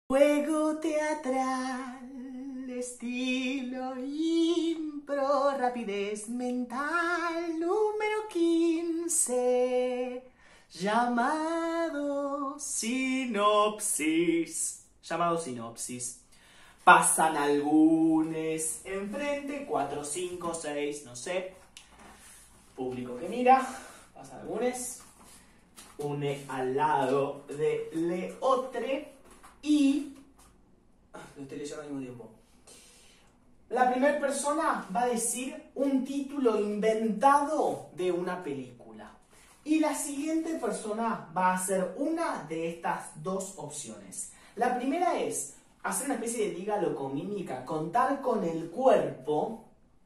Juego teatral, estilo impro, rapidez mental, número 15, llamado sinopsis. Llamado sinopsis. Pasan algunos enfrente, 4, 5, 6, no sé. Público que mira, pasan algunos. Une al lado de leotre y... lo estoy leyendo al mismo tiempo. La primera persona va a decir un título inventado de una película. Y la siguiente persona va a hacer una de estas dos opciones. La primera es hacer una especie de dígalo con mímica, contar con el cuerpo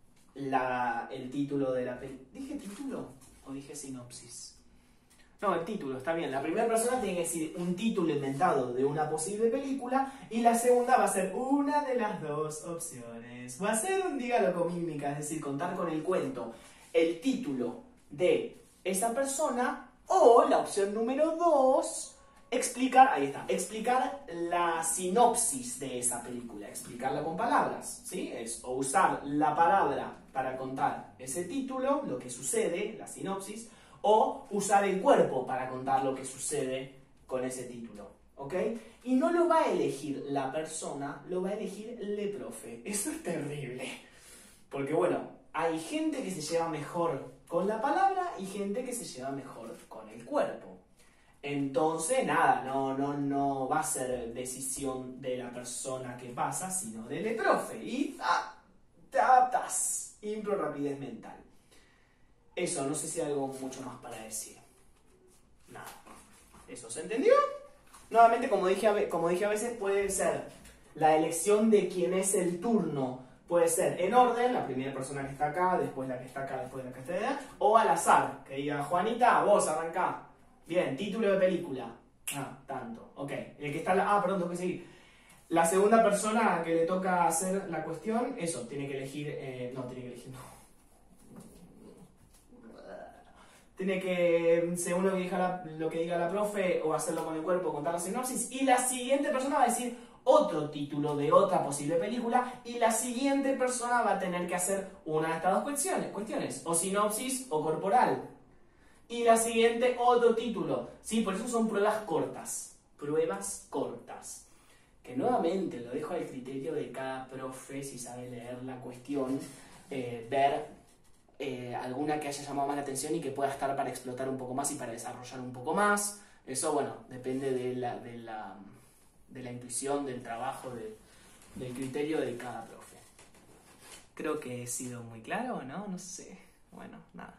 el título de la película. ¿Dije título o dije sinopsis? No, el título, está bien. La primera persona tiene que decir un título inventado de una posible película y la segunda va a ser una de las dos opciones. Va a ser un dígalo con mímica, es decir, contar con el cuento, el título de esa persona, o la opción número 2, explicar la sinopsis de esa película, explicarla con palabras, ¿sí? Es o usar la palabra para contar ese título, lo que sucede, la sinopsis, o usar el cuerpo para contar lo que sucede con ese título, ¿ok? Y no lo va a elegir la persona, lo va a elegir le profe. Eso es terrible. Porque bueno, hay gente que se lleva mejor con la palabra y gente que se lleva mejor con el cuerpo. Entonces, nada, no va a ser decisión de la persona que pasa, sino del le profe. Y te adaptas. Impro rapidez mental. Eso, no sé si hay algo mucho más para decir. Nada. ¿Eso se entendió? Nuevamente, como dije a veces, puede ser la elección de quién es el turno. Puede ser en orden, la primera persona que está acá, después la que está acá, después la que está allá. O al azar, que diga, Juanita, vos arrancá. Bien, título de película. Tanto. Ok. El que está... perdón, tengo que seguir. La segunda persona que le toca hacer la cuestión, eso, tiene que elegir... no. Tiene que, según lo que diga la profe, o hacerlo con el cuerpo, contar la sinopsis. Y la siguiente persona va a decir otro título de otra posible película. Y la siguiente persona va a tener que hacer una de estas dos cuestiones. O sinopsis o corporal. Y la siguiente, otro título. Sí, por eso son pruebas cortas. Pruebas cortas. Que nuevamente lo dejo al criterio de cada profe, si sabe leer la cuestión, ver alguna que haya llamado más la atención y que pueda estar para explotar un poco más y para desarrollar un poco más. Eso, bueno, depende de la intuición, del trabajo, del criterio de cada profe. Creo que he sido muy claro, ¿no? No sé. Bueno, nada.